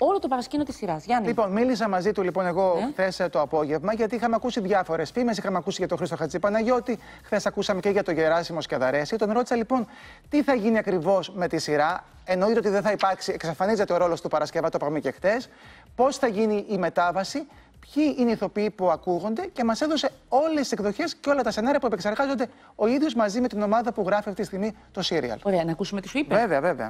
όλο το παρασκήνιο της σειράς. Γιάννη. Λοιπόν, μίλησα μαζί του εγώ χθες το απόγευμα, γιατί είχαμε ακούσει διάφορες φήμες. Είχαμε ακούσει για τον Χρήστο Χατζηπαναγιώτη, χθες ακούσαμε και για τον Γεράσιμο Σκιαδαρέση. Τον ρώτησα λοιπόν τι θα γίνει ακριβώς με τη σειρά. Εννοείται ότι δεν θα υπάρξει, εξαφανίζεται ο ρόλος του Παρασκευά, το είπαμε και χθες. Πώς θα γίνει η μετάβαση, ποιοι είναι οι ηθοποιοί που ακούγονται, και μας έδωσε όλες τις εκδοχές και όλα τα σενάρια που επεξεργάζονται ο ίδιος μαζί με την ομάδα που γράφει αυτή τη στιγμή το σύριαλ. Ωραία, να ακούσουμε τι σου είπε. Βέβαια, βέβαια.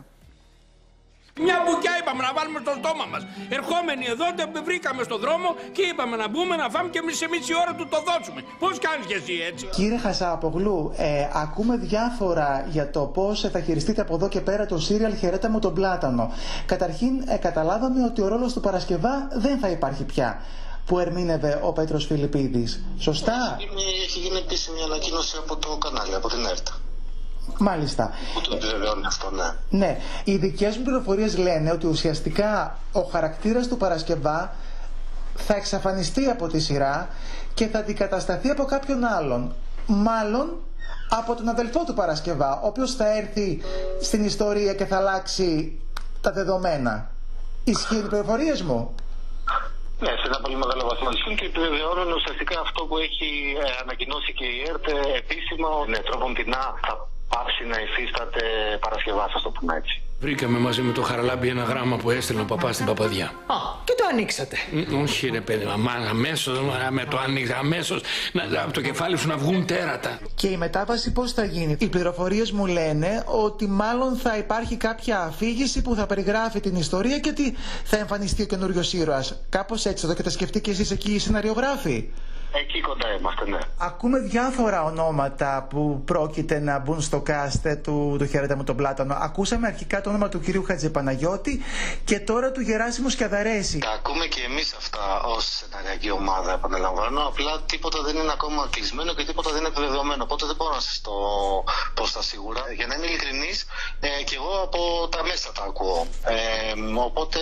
Μια μπουκιά είπαμε να βάλουμε στο στόμα μας. Ερχόμενοι εδώ, βρήκαμε στον δρόμο και είπαμε να μπούμε να φάμε και σε μισή ώρα του το δώσουμε. Πώς κάνεις και εσύ έτσι? Κύριε Χασάπογλου, ακούμε διάφορα για το πώς θα χειριστείτε από εδώ και πέρα το σύριαλ «Χαιρέτα μου τον Πλάτανο». Καταρχήν, καταλάβαμε ότι ο ρόλος του Παρασκευά δεν θα υπάρχει πια, που ερμήνευε ο Πέτρος Φιλιππίδης. Σωστά? Έχει γίνει επίσημη ανακοίνωση από το κανάλι, από την ΕΡΤ. Μάλιστα. Που το επιβεβαιώνει αυτό, ναι. Ναι. Οι δικές μου πληροφορίες λένε ότι ουσιαστικά ο χαρακτήρας του Παρασκευά θα εξαφανιστεί από τη σειρά και θα αντικατασταθεί από κάποιον άλλον. Μάλλον από τον αδελφό του Παρασκευά, ο οποίος θα έρθει στην ιστορία και θα αλλάξει τα δεδομένα. Ισχύουν οι πληροφορίες μου? Ναι, σε ένα πολύ μεγάλο βαθμό ισχύουν και επιβεβαιώνουν ουσιαστικά αυτό που έχει ανακοινώσει και η ΕΡΤ επίσημα. Ναι, τρόπον-τεινά θα πάψει να υφίσταται Παρασκευά, ας το πούμε έτσι. Βρήκαμε μαζί με το Χαραλάμπη ένα γράμμα που έστειλε ο παπάς στην παπαδιά. Α, και το ανοίξατε. Όχι ρε παιδί, αμέσως, με το ανοίξα, αμέσως, από το κεφάλι σου να βγουν τέρατα. Και η μετάβαση πώς θα γίνει? Οι πληροφορίες μου λένε ότι μάλλον θα υπάρχει κάποια αφήγηση που θα περιγράφει την ιστορία και ότι θα εμφανιστεί ο καινούριος ήρωας. Κάπως έτσι το έχετε σκεφτεί και εσείς εκεί οι σεναριογράφοι? Εκεί κοντά είμαστε, ναι. Ακούμε διάφορα ονόματα που πρόκειται να μπουν στο cast του «Χαιρέτα μου τον Πλάτανο». Ακούσαμε αρχικά το όνομα του κυρίου Χατζηπαναγιώτη και τώρα του Γεράσιμου Σκιαδαρέση. Τα ακούμε και εμείς αυτά ως σεναριακή ομάδα, επαναλαμβάνω. Απλά τίποτα δεν είναι ακόμα κλεισμένο και τίποτα δεν είναι επιβεβαιωμένο. Οπότε δεν μπορώ να σας το πω στα σίγουρα. Για να είμαι ειλικρινής, και εγώ από τα μέσα τα ακούω. Οπότε,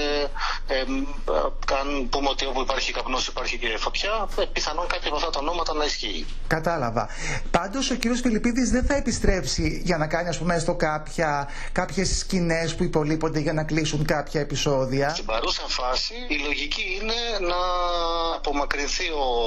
αν πούμε ότι όπου υπάρχει καπνός υπάρχει και φωτιά, πιθανόν κάποια από αυτά τα ονόματα να ισχύει. Κατάλαβα. Πάντως ο κύριος Φιλιππίδης δεν θα επιστρέψει για να κάνει, ας πούμε, έστω κάποιες σκηνές που υπολείπονται για να κλείσουν κάποια επεισόδια. Στην παρούσα φάση η λογική είναι να απομακρυνθεί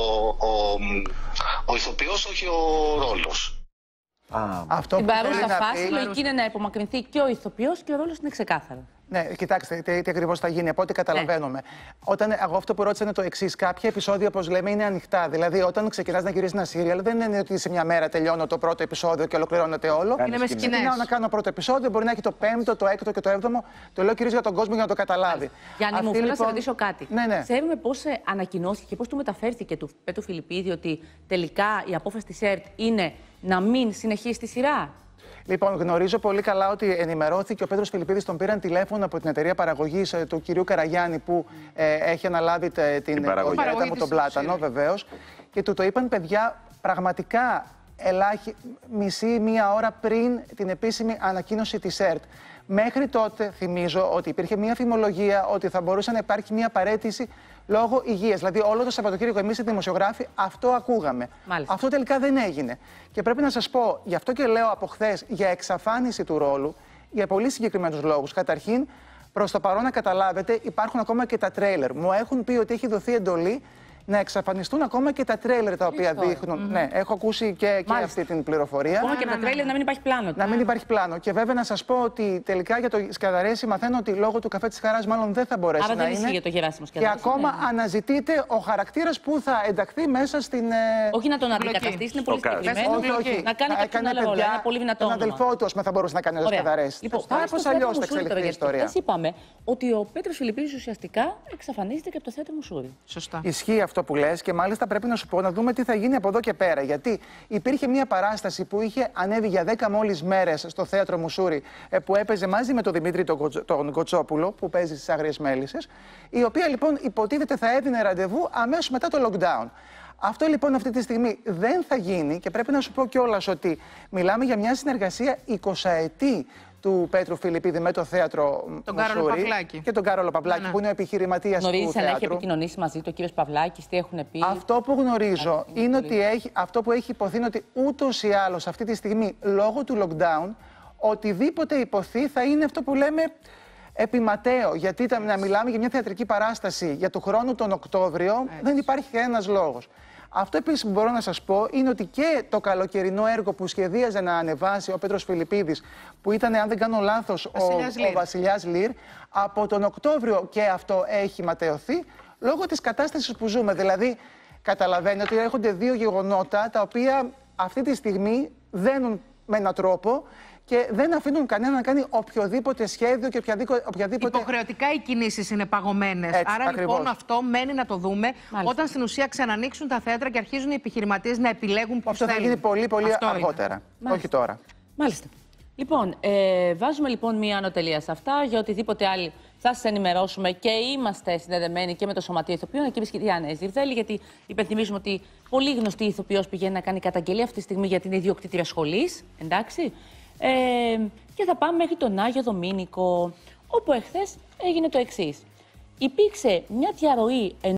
ο ηθοποιός, όχι ο ρόλος. Αυτό Στην που παρούσα φάση η λογική είναι να υπομακρυνθεί και ο ηθοποιός και ο ρόλος είναι ξεκάθαρο. Ναι, κοιτάξτε τι ακριβώς θα γίνει, από ό,τι καταλαβαίνουμε. Εγώ αυτό που ρώτησα είναι το εξής. Κάποια επεισόδια, όπως λέμε, είναι ανοιχτά. Δηλαδή, όταν ξεκινάς να γυρίζεις ένα σύριαλ, δεν είναι ότι σε μια μέρα τελειώνω το πρώτο επεισόδιο και ολοκληρώνεται όλο. Είναι με σκηνές. Ξεκινάω να κάνω πρώτο επεισόδιο, μπορεί να έχει το πέμπτο, το έκτο και το έβδομο. Το λέω κυρίως για τον κόσμο για να το καταλάβει. Γιάννη, μου θέλω να σε ρωτήσω κάτι. Ναι. Ξέρουμε πώς ανακοινώθηκε και πώς του μεταφέρθηκε του Πέτρου Φιλιππίδη ότι τελικά η απόφαση της ΕΡΤ είναι να μην συνεχίσει τη σειρά? Λοιπόν, γνωρίζω πολύ καλά ότι ενημερώθηκε ο Πέτρος Φιλιππίδης, τον πήραν τηλέφωνο από την εταιρεία παραγωγής του κυρίου Καραγιάννη, που έχει αναλάβει την «Χαιρέτα μου τον Πλάτανο», βεβαίως, και του το είπαν, παιδιά, πραγματικά μία ώρα πριν την επίσημη ανακοίνωση της ΕΡΤ. Μέχρι τότε, θυμίζω ότι υπήρχε μία φημολογία ότι θα μπορούσε να υπάρχει μία παραίτηση λόγω υγείας. Δηλαδή, όλο το Σαββατοκύριακο εμείς οι δημοσιογράφοι αυτό ακούγαμε. Μάλιστα. Αυτό τελικά δεν έγινε. Και πρέπει να σας πω, γι' αυτό και λέω από χθες για εξαφάνιση του ρόλου, για πολύ συγκεκριμένους λόγους. Καταρχήν, προς το παρόν να καταλάβετε, υπάρχουν ακόμα και τα τρέιλερ. Μου έχουν πει ότι έχει δοθεί εντολή να εξαφανιστούν ακόμα και τα τρέιλερ τα οποία δείχνουν. Ναι, έχω ακούσει και αυτή την πληροφορία. Ακόμα και τα τρέιλερ να μην υπάρχει πλάνο. Να μην υπάρχει πλάνο. Και βέβαια να σας πω ότι τελικά για το Σκιαδαρέση μαθαίνω ότι λόγω του Καφέ της Χαράς μάλλον δεν θα μπορέσει να είναι. Άρα δεν ισχύει για το Γεράσιμο Σκιαδαρέση. Και ακόμα αναζητείται ο χαρακτήρας που θα ενταχθεί μέσα στην. Όχι να τον αντικαταστήσει, είναι πολύ συγκεκριμένο. Όχι. Να κάνει κάποιον άλλο ρόλο. Ένα πολύ δυνατό. Τον αδελφό του θα μπορούσε να κάνει ο Σκιαδαρέση. Λοιπόν, πώς αλλιώς θα εξελιχθεί η ιστορία. Χθες είπαμε ότι ο Πέτρος Φιλιππίδης ουσιαστικά εξαφανίζεται και από το θέατρο Μουσούρι. Σωστά. Ισχύει αυτό που λες και μάλιστα πρέπει να σου πω να δούμε τι θα γίνει από εδώ και πέρα. Γιατί υπήρχε μια παράσταση που είχε ανέβει για 10 μόλις μέρες στο θέατρο Μουσούρι, που έπαιζε μαζί με τον Δημήτρη τον Κοτσόπουλο, που παίζει στις Άγριες Μέλισσες, η οποία λοιπόν υποτίθεται θα έδινε ραντεβού αμέσως μετά το lockdown. Αυτό λοιπόν αυτή τη στιγμή δεν θα γίνει και πρέπει να σου πω κιόλας ότι μιλάμε για μια συνεργασία 20ετή του Πέτρου Φιλιππίδη με το θέατρο Μουσούρι και τον Κάρολο Παυλάκη, που είναι ο επιχειρηματίας του θέατρου. Γνωρίζεις αν έχει επικοινωνήσει μαζί του ο κύριος Παυλάκης, τι έχουν πει? Αυτό που γνωρίζω είναι ότι αυτό που έχει υποθεί είναι ότι ούτως ή άλλως αυτή τη στιγμή, λόγω του lockdown, οτιδήποτε υποθεί θα είναι αυτό που λέμε Επί Ματέο, γιατί να μιλάμε για μια θεατρική παράσταση για του χρόνου τον Οκτώβριο, δεν υπάρχει κανένας λόγος. Αυτό επίσης που μπορώ να σας πω είναι ότι και το καλοκαιρινό έργο που σχεδίαζε να ανεβάσει ο Πέτρος Φιλιππίδης, που ήταν, αν δεν κάνω λάθος, ο Βασιλιάς Λιρ, από τον Οκτώβριο και αυτό έχει ματαιωθεί λόγω της κατάστασης που ζούμε. Δηλαδή, καταλαβαίνετε ότι έρχονται δύο γεγονότα τα οποία αυτή τη στιγμή δένουν με έναν τρόπο και δεν αφήνουν κανένα να κάνει οποιοδήποτε σχέδιο και οποιαδήποτε. Υποχρεωτικά οι κινήσεις είναι παγωμένες. Άρα ακριβώς. λοιπόν αυτό μένει να το δούμε όταν στην ουσία ξανανοίξουν τα θέατρα και αρχίζουν οι επιχειρηματίες να επιλέγουν πώς θέλουν. Αυτό θα γίνει πολύ, πολύ αργότερα. Όχι τώρα. Μάλιστα. Λοιπόν, βάζουμε λοιπόν μία ανωτελεία σε αυτά. Για οτιδήποτε άλλο θα σας ενημερώσουμε και είμαστε συνδεδεμένοι και με το Σωματείο Ηθοποιών. Εκεί βρίσκεται η Άννα Ζιβδέλη, γιατί υπενθυμίζουμε ότι πολύ γνωστή ηθοποιός πηγαίνει να κάνει καταγγελία αυτή τη στιγμή για την ιδιοκτήτρια σχολής. Εντάξει. Και θα πάμε μέχρι τον Άγιο Δομήνικο, όπου εχθές έγινε το εξής. Υπήρξε μια διαρροή